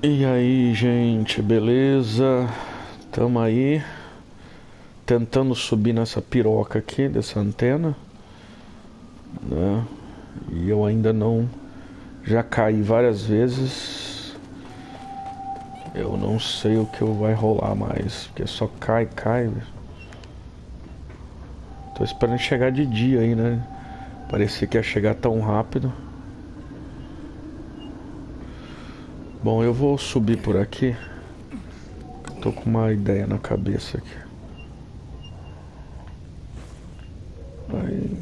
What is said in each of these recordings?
E aí, gente, beleza? Tamo aí tentando subir nessa piroca aqui dessa antena, né? E eu ainda não, já caí várias vezes. Eu não sei o que vai rolar mais, porque só cai. Tô esperando chegar de dia aí, né? Parecia que ia chegar tão rápido. Bom, eu vou subir por aqui. Tô com uma ideia na cabeça aqui. Aí.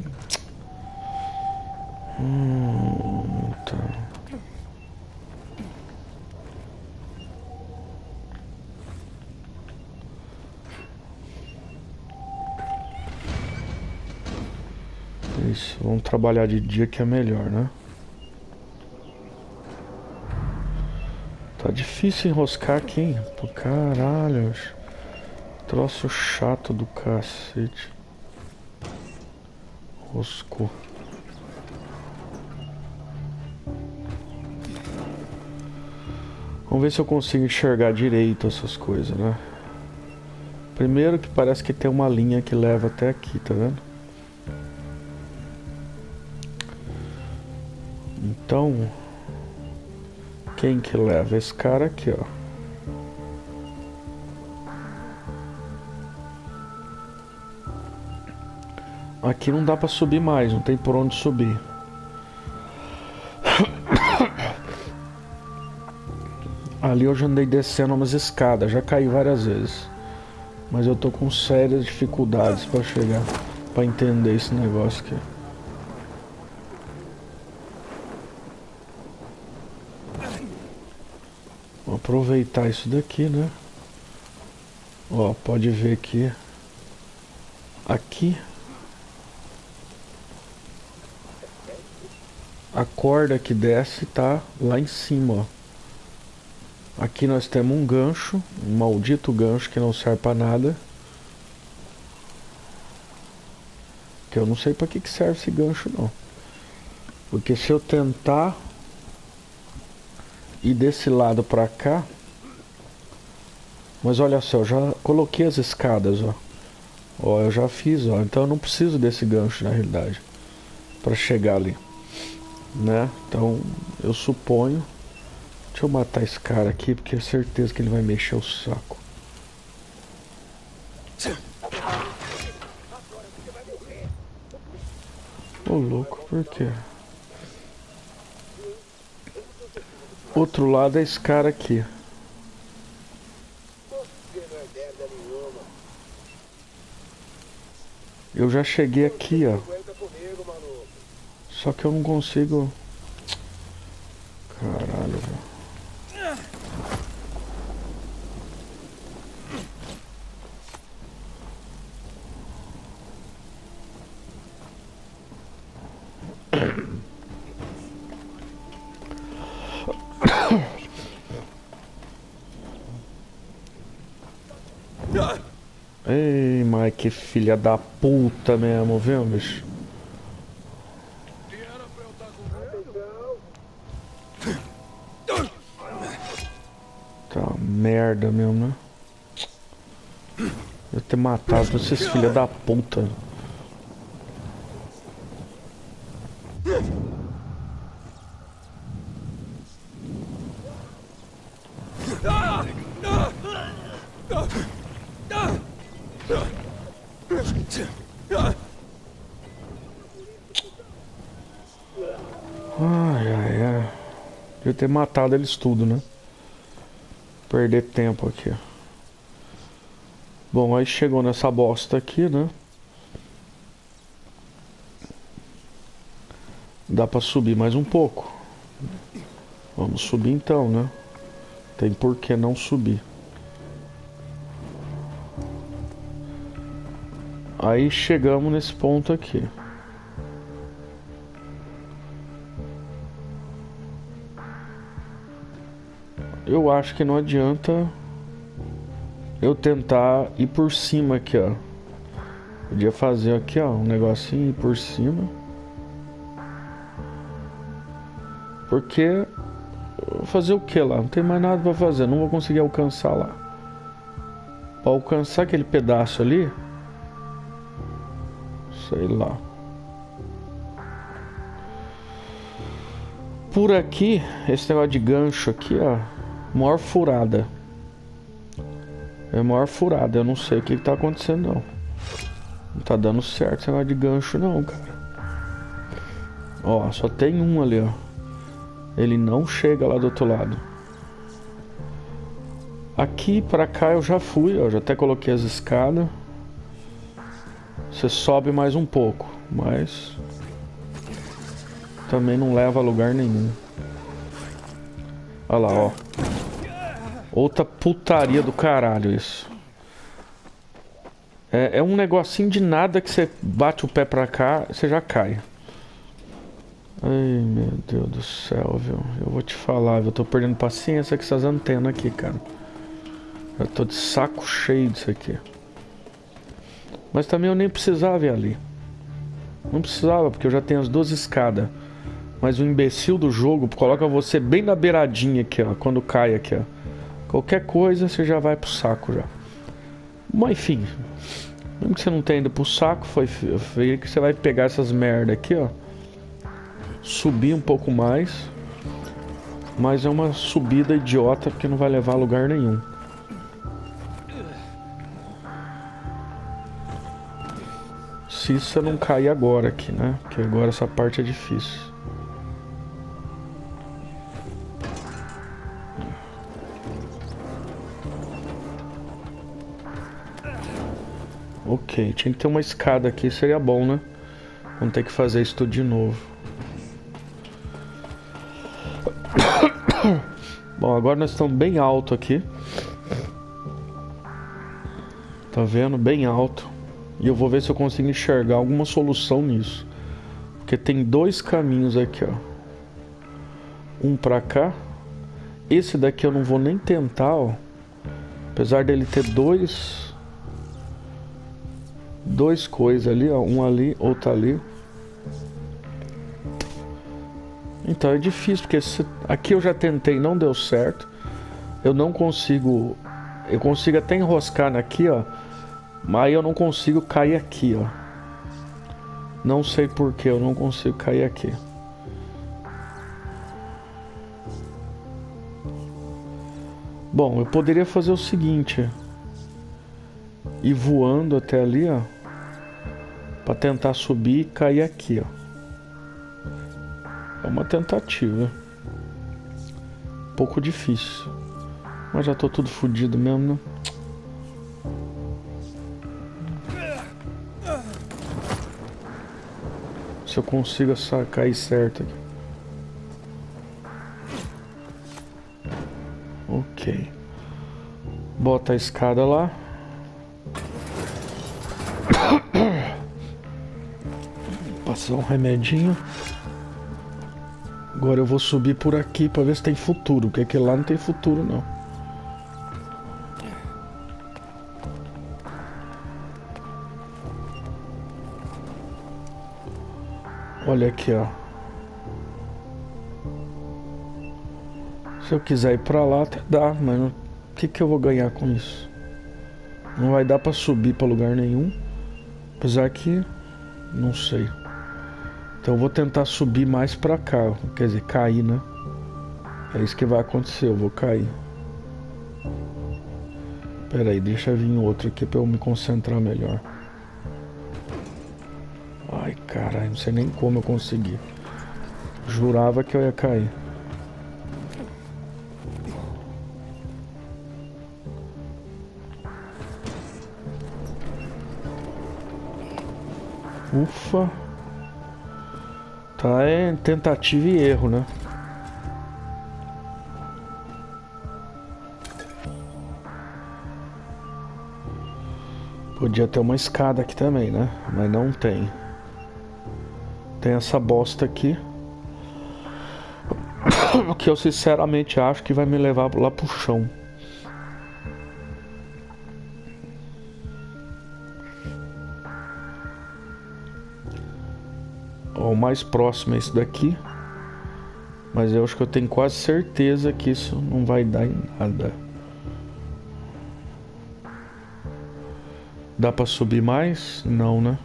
Tá. Isso, vamos trabalhar de dia que é melhor, né? Tá difícil enroscar aqui, hein? Pô, caralho. Troço chato do cacete. Roscou. Vamos ver se eu consigo enxergar direito essas coisas, né? Primeiro que parece que tem uma linha que leva até aqui, tá vendo? Então, quem que leva? Esse cara aqui, ó. Aqui não dá pra subir mais, não tem por onde subir. Ali eu já andei descendo umas escadas, já caí várias vezes. Mas eu tô com sérias dificuldades pra chegar, pra entender esse negócio aqui. Vou aproveitar isso daqui, né? Ó, pode ver que aqui a corda que desce tá lá em cima, ó. Aqui nós temos um gancho, um maldito gancho que não serve pra nada. Que eu não sei pra que serve esse gancho não. Porque se eu tentar ir desse lado pra cá. Mas olha só, eu já coloquei as escadas, ó. Ó, eu já fiz, ó. Então eu não preciso desse gancho na realidade pra chegar ali, né? Então eu suponho. Deixa eu matar esse cara aqui, porque é certeza que ele vai mexer o saco. Ô louco, por quê? Outro lado é esse cara aqui. Eu já cheguei aqui, ó. Só que eu não consigo. Caralho, velho. Ei, Mike, filha da puta mesmo, viu, bicho? Tá uma merda mesmo, né? Eu ter matado esses filha da puta. Ai. Devia ter matado eles tudo, né? Perder tempo aqui. Bom, aí chegou nessa bosta aqui, né? Dá pra subir mais um pouco. Vamos subir então, né? Tem por que não subir. Aí chegamos nesse ponto aqui. Eu acho que não adianta eu tentar ir por cima aqui, ó. Podia fazer aqui, ó, um negocinho ir por cima. Porque Vou fazer o que lá? Não tem mais nada pra fazer. Não vou conseguir alcançar lá. Pra alcançar aquele pedaço ali, sei lá. Por aqui, esse negócio de gancho aqui, ó, maior furada. É maior furada. Eu não sei o que tá acontecendo, não. Não tá dando certo esse negócio de gancho, não, cara. Ó, só tem um ali, ó. Ele não chega lá do outro lado. Aqui pra cá eu já fui, ó. Já até coloquei as escadas. Você sobe mais um pouco, mas também não leva a lugar nenhum. Olha lá, ó. Outra putaria do caralho isso. É um negocinho de nada que você bate o pé pra cá, você já cai. Ai, meu Deus do céu, viu? Eu vou te falar, eu tô perdendo paciência com essas antenas aqui, cara. Eu tô de saco cheio disso aqui. Mas também eu nem precisava ir ali. Não precisava, porque eu já tenho as duas escadas. Mas o imbecil do jogo coloca você bem na beiradinha aqui, ó. Quando cai aqui, ó. Qualquer coisa você já vai pro saco já. Mas enfim. Mesmo que você não tenha ido pro saco, foi que você vai pegar essas merda aqui, ó. Subir um pouco mais. Mas é uma subida idiota porque não vai levar a lugar nenhum. Se você não cair agora aqui, né? Porque agora essa parte é difícil. Ok, tinha que ter uma escada aqui, seria bom, né? Vamos ter que fazer isso tudo de novo. Bom, agora nós estamos bem alto aqui. Tá vendo? Bem alto. E eu vou ver se eu consigo enxergar alguma solução nisso. Porque tem dois caminhos aqui, ó. Um pra cá. Esse daqui eu não vou nem tentar, ó. Apesar dele ter dois coisas ali, ó. Um ali, outro ali. Então é difícil, porque aqui eu já tentei, não deu certo. Eu não consigo... Eu consigo até enroscar aqui, ó. Mas eu não consigo cair aqui, ó. Não sei por que eu não consigo cair aqui. Bom, eu poderia fazer o seguinte. Ir voando até ali, ó. Pra tentar subir e cair aqui, ó. É uma tentativa. Um pouco difícil. Mas já tô tudo fodido mesmo, né? Se eu consigo cair certo aqui. Ok. Bota a escada lá. Passar um remedinho. Agora eu vou subir por aqui pra ver se tem futuro. Porque aquele lá não tem futuro, não. Olha aqui, ó. Se eu quiser ir pra lá, até dá, mas o que eu vou ganhar com isso? Não vai dar pra subir pra lugar nenhum. Apesar que... não sei. Então eu vou tentar subir mais pra cá. Quer dizer, cair, né? É isso que vai acontecer, eu vou cair. Pera aí, deixa vir outro aqui pra eu me concentrar melhor. Ai, caralho, não sei nem como eu consegui. Jurava que eu ia cair. Ufa. Tá, é tentativa e erro, né? Podia ter uma escada aqui também, né? Mas não tem. Tem essa bosta aqui. Que eu sinceramente acho que vai me levar lá pro chão. Ó, o mais próximo é esse daqui. Mas eu acho que eu tenho quase certeza que isso não vai dar em nada. Dá pra subir mais? Não, né?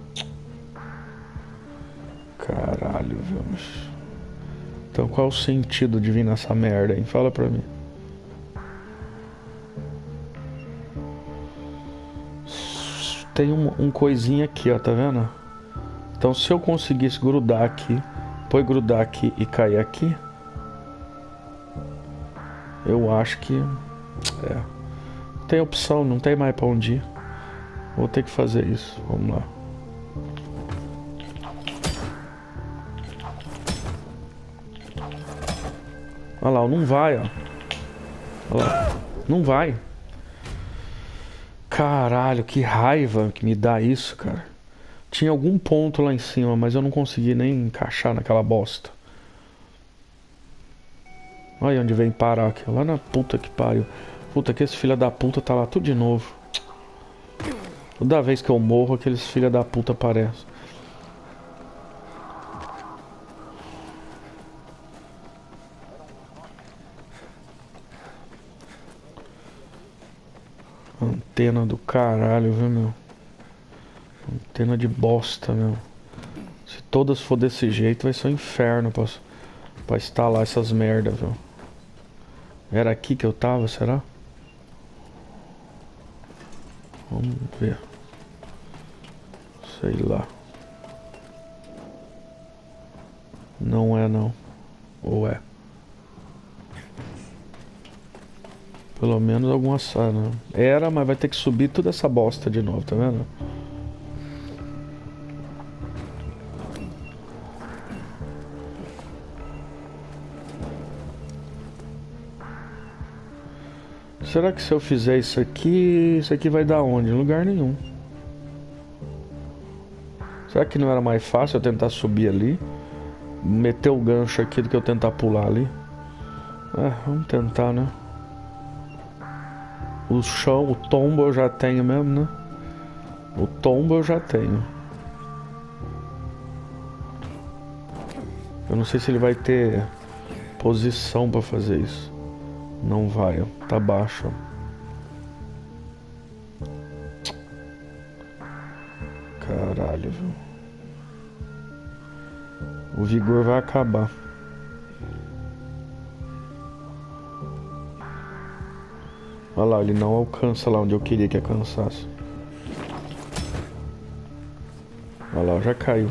Caralho, vamos. Então qual o sentido de vir nessa merda, hein? Fala pra mim. Tem um coisinha aqui, ó, tá vendo? Então se eu conseguisse grudar aqui, depois grudar aqui e cair aqui, eu acho que... Não tem opção, não tem mais pra onde ir. Vou ter que fazer isso, vamos lá. Olha lá, não vai, ó. Olha lá, não vai. Caralho, que raiva que me dá isso, cara. Tinha algum ponto lá em cima, mas eu não consegui nem encaixar naquela bosta. Olha onde vem parar aqui, lá na puta que pariu. Puta, que esse filho da puta tá lá tudo de novo. Toda vez que eu morro, aqueles filha da puta aparecem. Antena do caralho, viu, meu? Antena de bosta, meu. Se todas for desse jeito, vai ser um inferno pra instalar essas merda, viu? Era aqui que eu tava, será? Vamos ver. Sei lá. Não é, não. Ou é? Pelo menos alguma sala. Era, mas vai ter que subir toda essa bosta de novo, tá vendo? Será que se eu fizer isso aqui vai dar onde? Em lugar nenhum. Será que não era mais fácil eu tentar subir ali? Meter o gancho aqui do que eu tentar pular ali? Vamos tentar, né? O chão, o tombo eu já tenho mesmo, né? O tombo eu já tenho. Eu não sei se ele vai ter posição pra fazer isso. Não vai, ó. Tá baixo, ó. Caralho, viu? O vigor vai acabar. Olha lá, ele não alcança lá onde eu queria que alcançasse. Olha lá, já caiu.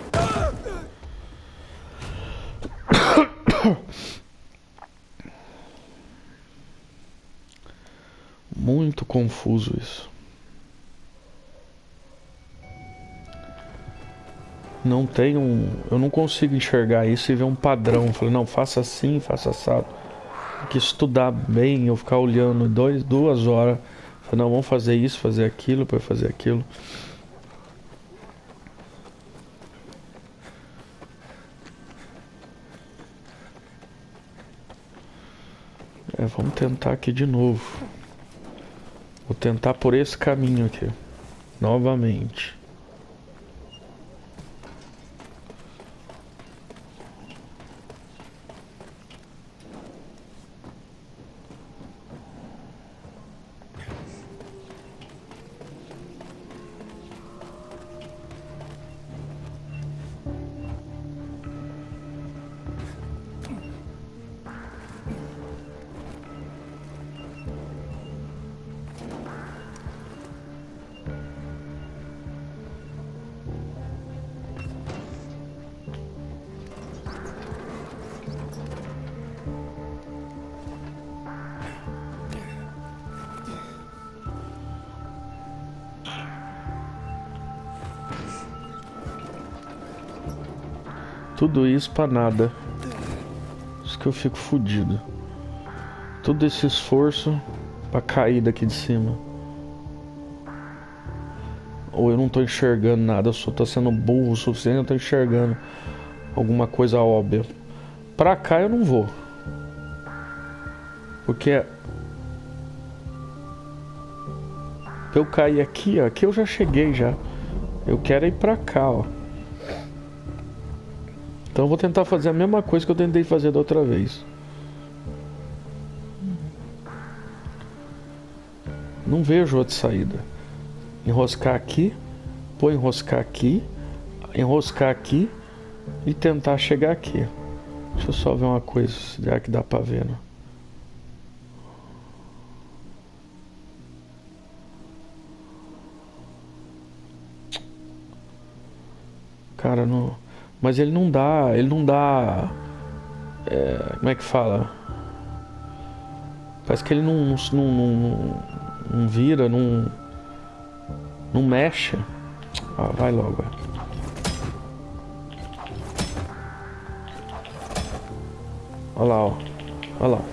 Muito confuso isso. Não tem eu não consigo enxergar isso e ver um padrão. Eu falei, não, faça assim, faça assado. Tem que estudar bem, eu ficar olhando 2 horas. Falei, não, vamos fazer isso, fazer aquilo, para fazer aquilo. Vamos tentar aqui de novo. Vou tentar por esse caminho aqui. Novamente. Tudo isso pra nada. Isso que eu fico fudido. Todo esse esforço pra cair daqui de cima. Ou eu não tô enxergando nada, eu só tô sendo burro o suficiente, eu tô enxergando alguma coisa óbvia. Pra cá eu não vou. Porque eu caí aqui, ó. Aqui eu já cheguei já. Eu quero ir pra cá, ó. Então eu vou tentar fazer a mesma coisa que eu tentei fazer da outra vez. Não vejo outra saída. Enroscar aqui, pôr enroscar aqui e tentar chegar aqui. Deixa eu só ver uma coisa, será que dá pra ver, né? Cara, não... Mas ele não dá... como é que fala? Parece que ele não vira, não mexe. Ah, vai logo. Olha lá, ó. Olha lá.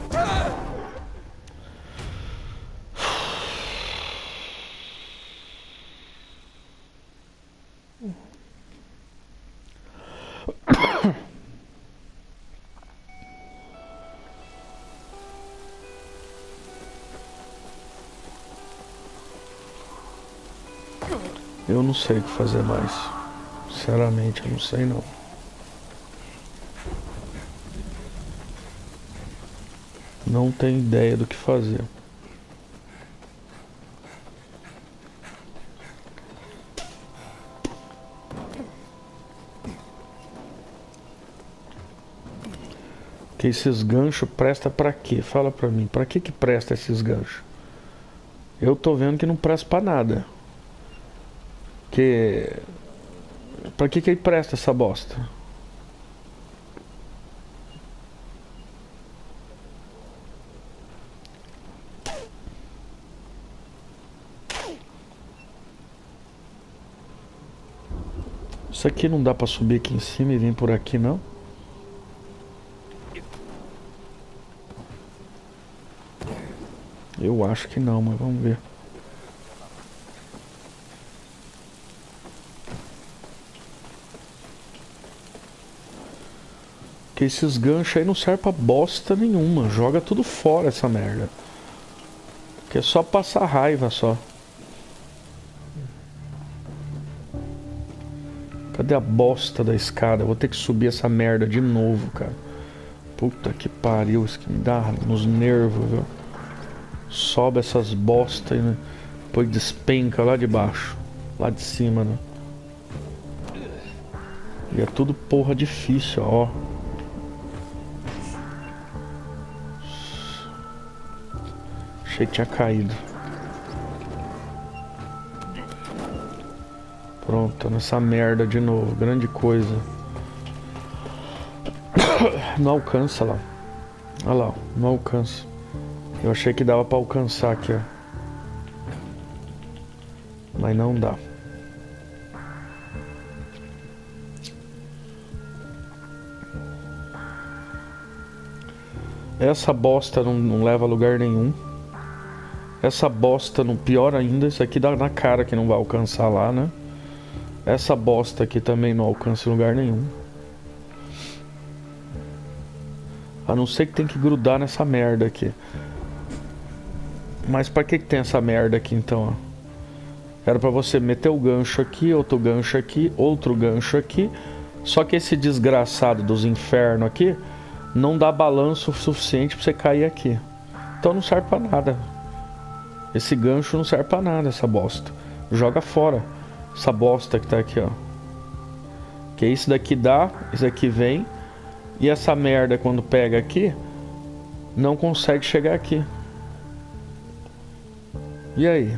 Eu não sei o que fazer mais. Sinceramente, eu não sei não. Não tenho ideia do que fazer. Que esses ganchos presta pra quê? Fala pra mim, pra que presta esses ganchos? Eu tô vendo que não presta pra nada. Que... Pra que ele presta essa bosta? Isso aqui não dá pra subir aqui em cima e vir por aqui, não? Eu acho que não, mas vamos ver. Que esses ganchos aí não servem pra bosta nenhuma. Joga tudo fora essa merda. Que é só passar raiva só. Cadê a bosta da escada? Eu vou ter que subir essa merda de novo, cara. Puta que pariu, isso que me dá nos nervos, viu? Sobe essas bostas, né? Depois despenca lá de baixo. Lá de cima, né? E é tudo porra difícil, ó. Achei que tinha caído. Pronto, nessa merda de novo. Grande coisa. Não alcança lá. Olha lá, não alcança. Eu achei que dava pra alcançar aqui, ó. Mas não dá. Essa bosta não leva a lugar nenhum. Essa bosta, no pior ainda, isso aqui dá na cara que não vai alcançar lá, né? Essa bosta aqui também não alcança em lugar nenhum. A não ser que tem que grudar nessa merda aqui. Mas pra que tem essa merda aqui então, ó? Era pra você meter o gancho aqui, outro gancho aqui, outro gancho aqui. Só que esse desgraçado dos infernos aqui não dá balanço suficiente pra você cair aqui. Então não serve pra nada. Esse gancho não serve pra nada, essa bosta. Joga fora essa bosta que tá aqui, ó. Que isso daqui dá, isso aqui vem. E essa merda quando pega aqui, não consegue chegar aqui. E aí?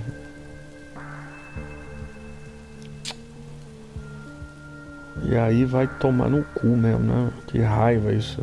E aí vai tomar no cu mesmo, né? Que raiva isso.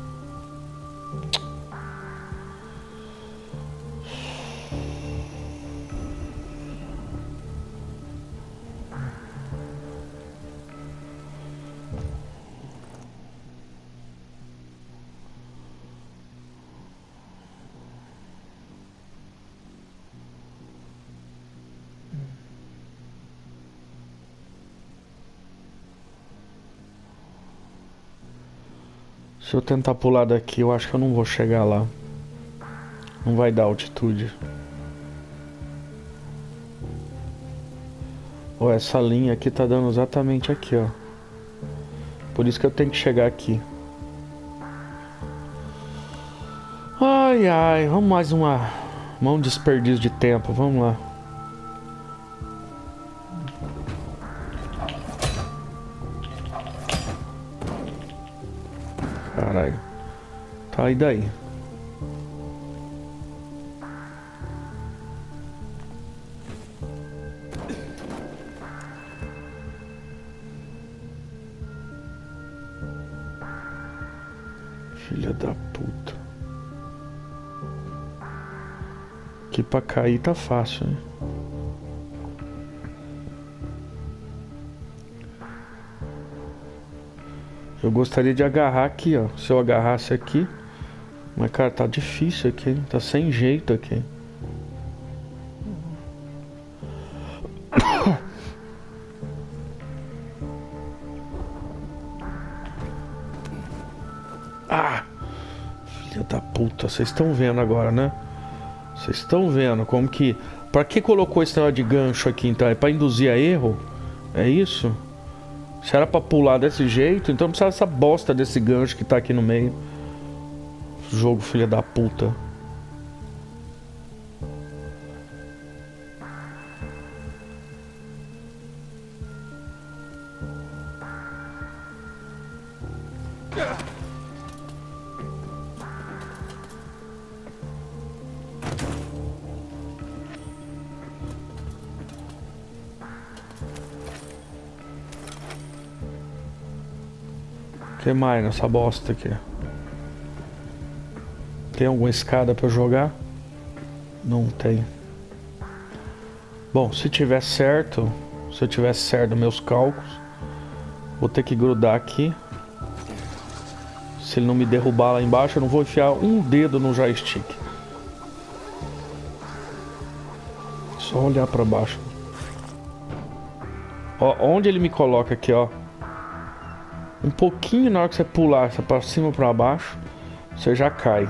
Se eu tentar pular daqui, eu acho que eu não vou chegar lá. Não vai dar altitude. Ó, essa linha aqui tá dando exatamente aqui, ó. Por isso que eu tenho que chegar aqui. Ai, ai, vamos mais um desperdício de tempo, vamos lá. Caralho. Tá, e daí? Filha da puta. Aqui pra cair tá fácil, né? Eu gostaria de agarrar aqui, ó. Se eu agarrasse aqui. Mas, cara, tá difícil aqui, hein? Tá sem jeito aqui. Ah! Filha da puta. Vocês estão vendo agora, né? Vocês estão vendo como que... Pra que colocou esse negócio de gancho aqui, então? É pra induzir a erro? É isso? Se era pra pular desse jeito, então precisava dessa bosta desse gancho que tá aqui no meio. Jogo, filha da puta. O que mais nessa bosta aqui? Tem alguma escada pra eu jogar? Não tem. Bom, se tiver certo, se eu tivesse certo meus cálculos, vou ter que grudar aqui. Se ele não me derrubar lá embaixo, eu não vou enfiar um dedo no joystick. Só olhar pra baixo. Ó, onde ele me coloca aqui, ó. Um pouquinho na hora que você pular, você pra cima ou pra baixo, você já cai.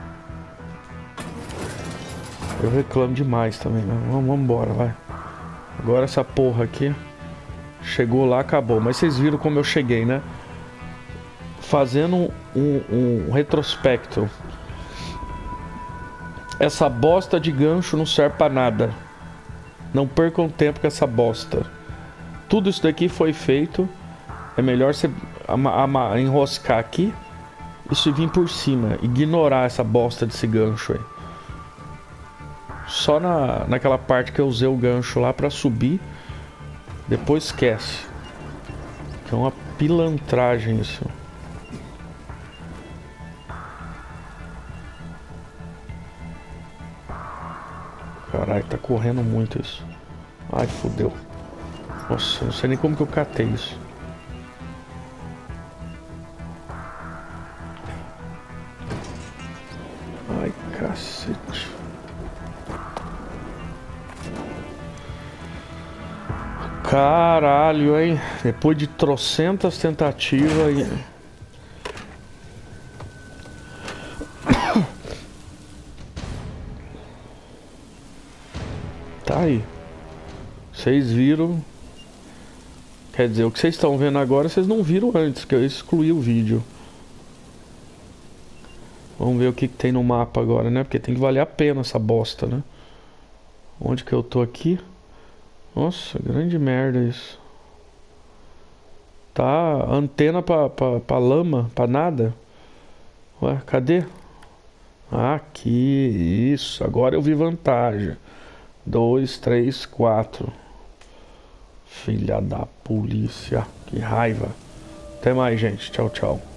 Eu reclamo demais também, né? Vamos embora, vai. Agora essa porra aqui chegou lá, acabou. Mas vocês viram como eu cheguei, né? Fazendo um retrospecto. Essa bosta de gancho não serve pra nada. Não percam tempo com essa bosta. Tudo isso daqui foi feito. É melhor você enroscar aqui e vir por cima. Ignorar essa bosta desse gancho aí. Só naquela parte que eu usei o gancho lá pra subir. Depois esquece. Que é uma pilantragem isso. Caralho, tá correndo muito isso. Ai, fodeu. Nossa, não sei nem como que eu catei isso. Ai, cacete. Caralho, hein? Depois de trocentas tentativas e... Tá aí. Vocês viram. Quer dizer, o que vocês estão vendo agora, vocês não viram antes, que eu excluí o vídeo. Vamos ver o que tem no mapa agora, né? Porque tem que valer a pena essa bosta, né? Onde que eu tô aqui? Nossa, grande merda isso. Tá antena pra lama, pra nada. Ué, cadê? Aqui, isso. Agora eu vi vantagem. 2, 3, 4. Filha da polícia. Que raiva. Até mais, gente. Tchau, tchau.